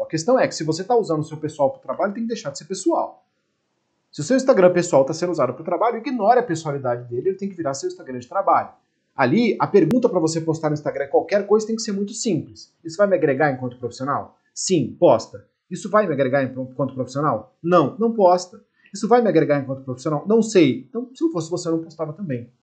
questão é que se você está usando o seu pessoal para o trabalho, tem que deixar de ser pessoal. Se o seu Instagram pessoal está sendo usado para o trabalho, ignore a pessoalidade dele, ele tem que virar seu Instagram de trabalho. Ali, a pergunta para você postar no Instagram qualquer coisa tem que ser muito simples. Isso vai me agregar enquanto profissional? Sim, posta. Isso vai me agregar enquanto profissional? Não, não posta. Isso vai me agregar enquanto profissional? Não sei. Então, se eu fosse você, eu não postava também.